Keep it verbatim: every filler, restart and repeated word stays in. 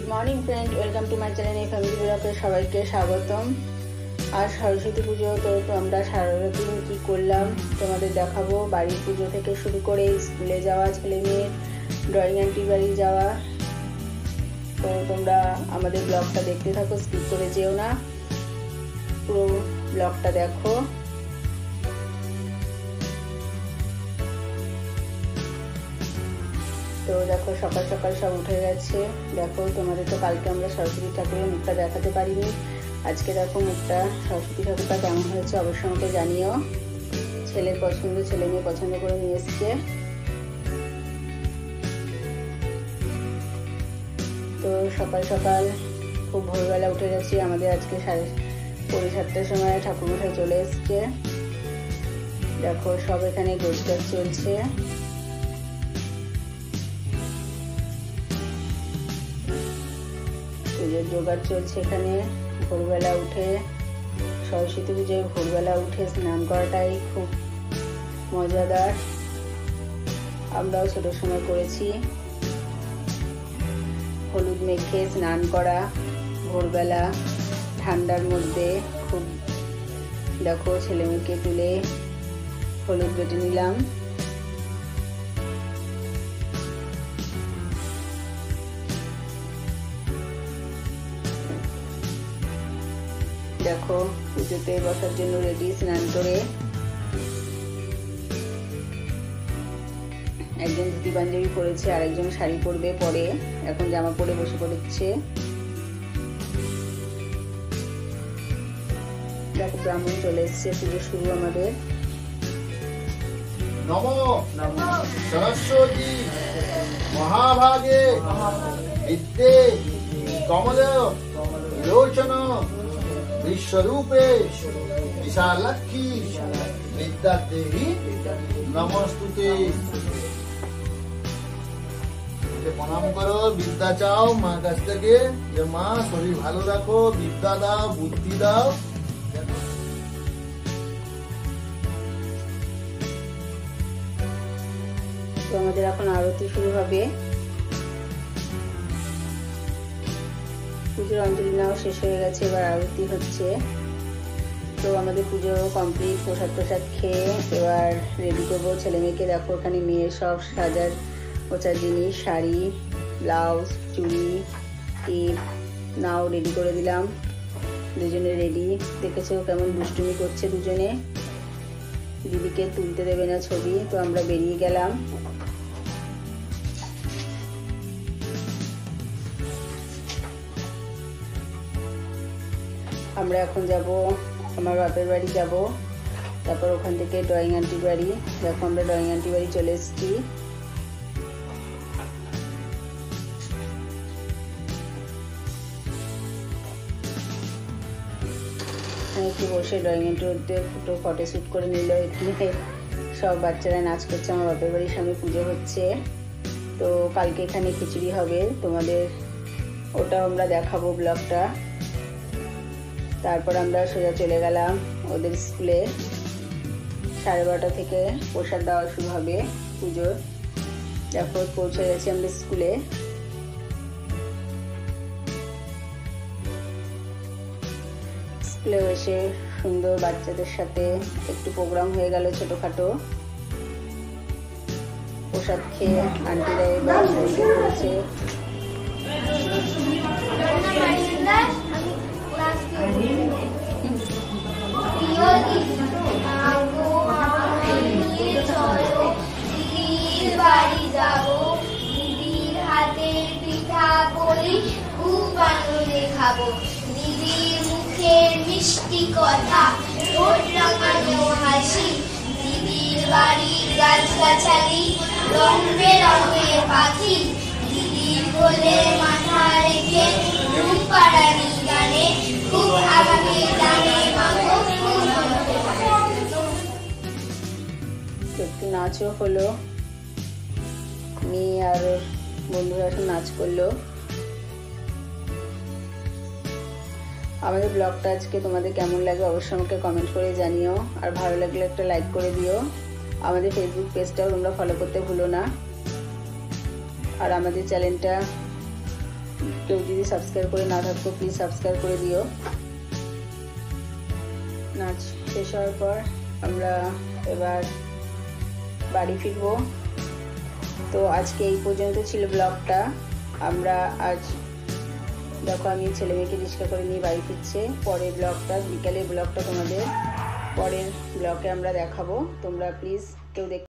Good morning friend, welcome to my channel এই family ব্লগে সবাইকে স্বাগতম। আর সরস্বতী পুজো তো তো আমরা সারাদিন কী করলাম তোমাদের দেখাবো। বাড়ির পুজো থেকে শুরু করে স্কুলে যাওয়া, ছেলে মেয়ের ড্রয়িং আন্টি বাড়ি যাওয়া। তো তোমরা আমাদের ব্লগটা দেখতে থাকো, স্কিপ করে যেও না, পুরো ব্লগটা দেখো। তো দেখো সকাল সকাল সব উঠে গেছে। দেখো তোমাদের তো কালকে আমরা সরস্বতী ঠাকুরের মুখটা দেখাতে পারিনি, আজকে দেখো মুখটা সরস্বতী ঠাকুরটা কেমন হয়েছে অবশ্যই আমাকে জানিও। ছেলের পছন্দ, ছেলে মেয়ে পছন্দ করে নিয়ে এসছে। তো সকাল সকাল খুব ভোরবেলা উঠে গেছি। আমাদের আজকে সাড়ে পৌনে সাতটার সময় ঠাকুরমশাই চলে এসছে। দেখো সব এখানে গোছগাছ চলছে। পুজোর জোগাড় চলছে এখানে। ভোরবেলা উঠে সরস্বতী পুজোয় ভোরবেলা উঠে স্নান করাটাই খুব মজাদার। আমরাও ছোট সময় করেছি। হলুদ মেখে স্নান করা ভোরবেলা ঠান্ডার মধ্যে খুব। দেখো ছেলে মেয়েকে তুলে হলুদ বেটে নিলাম। দেখো পুজোতে বসার জন্য রেডি, স্নান করে একজন ধুতি পাঞ্জাবি পরেছে, আরেকজন শাড়ি পরবে পরে, এখন জামা পরে বসে পড়েছে। দেখো ব্রাহ্মণ চলে এসছে, পুজো শুরু আমাদের। নমো সরস্বতী মহাভাগে বিদ্যে কমলে লোচন বিশ্বরূপে বিশালাক্ষী বিদ্যা দেবী নমস্তুতে। প্রণাম করো, বিদ্যা চাও মার কাছ থেকে, যে মা শরীর ভালো রাখো, বিদ্যা দাও, বুদ্ধি দাও। তো আমাদের এখন আরতি শুরু হবে। পুজোর অঞ্জলি নেওয়া শেষ হয়ে গেছে, এবার আরতি হচ্ছে। তো আমাদের পুজো কমপ্লিট, প্রসাদ প্রসাদ খেয়ে এবার রেডি করবো ছেলে মেয়েকে। দেখো এখানে মেয়ের সব সাজার ওচার জিনিস, শাড়ি, ব্লাউজ, চুড়ি, টিপ নাও রেডি করে দিলাম। দুজনে রেডি। দেখেছো কেমন দুষ্টুমি করছে দুজনে, দিদিকে তুলতে দেবে না ছবি। তো আমরা বেরিয়ে গেলাম। আমরা এখন যাব আমার বাপের বাড়ি যাব, তারপর ওখান থেকে ড্রয়িং আন্টির বাড়ি। দেখো আমরা ড্রয়িং আন্টির বাড়ি চলে এসেছি। একটু বসে ড্রয়িং আন্টির মধ্যে ফটো ফটো শ্যুট করে নিল। এখানে সব বাচ্চারা নাচ করছে, আমার বাপের বাড়ির সামনে পুজো হচ্ছে। তো কালকে এখানে খিচুড়ি হবে, তোমাদের ওটাও আমরা দেখাবো ব্লগটা। তারপর আমরা সোজা চলে গেলাম ওদের স্কুলে। সাড়ে বারোটা থেকে প্রসাদ দেওয়া শুরু হবে পুজোর। দেখো পৌঁছে গেছি আমরা স্কুলে। স্কুলে এসে সুন্দর বাচ্চাদের সাথে একটু প্রোগ্রাম হয়ে গেল ছোটখাটো। প্রসাদ খেয়ে আন্টিরা এবার বসে পড়েছে। বাড়ি যাবো, দিদির হাতের পিঠা পুলি খুব আনন্দে খাবো। দিদির মুখের মিষ্টি কথা, ঠোঁট রাঙানো হাসি, দিদির বাড়ির গাছগাছালি, রং বেরঙের পাখি, দিদির কোলে মাথা রেখে ঘুম পাড়ানি গানে খুব আগামী গানে মাগো খুব মনে। একটু নাচও হলো, মেয়ে আর বন্ধুরা এখন নাচ করলো। আমাদের ব্লগটা আজকে তোমাদের কেমন লাগে অবশ্যই আমাকে কমেন্ট করে জানিও। আর ভালো লাগলে একটা লাইক করে দিও। আমাদের ফেসবুক পেজটাও তোমরা ফলো করতে ভুলো না। আর আমাদের চ্যানেলটা কেউ যদি সাবস্ক্রাইব করে না থাকতো প্লিজ সাবস্ক্রাইব করে দিও। নাচ শেষ হওয়ার পর আমরা এবার বাড়ি ফিরবো। তো আজকে এই পর্যন্ত ছিল ব্লগটা। আমরা আজ দেখো আমি ছেলে মেয়েকে রিক্সা করে নিয়ে বাড়ি ফিরছে। পরের ব্লগটা বিকালের ব্লগটা তোমাদের পরের ব্লগে আমরা দেখাবো। তোমরা প্লিজ কেউ দেখ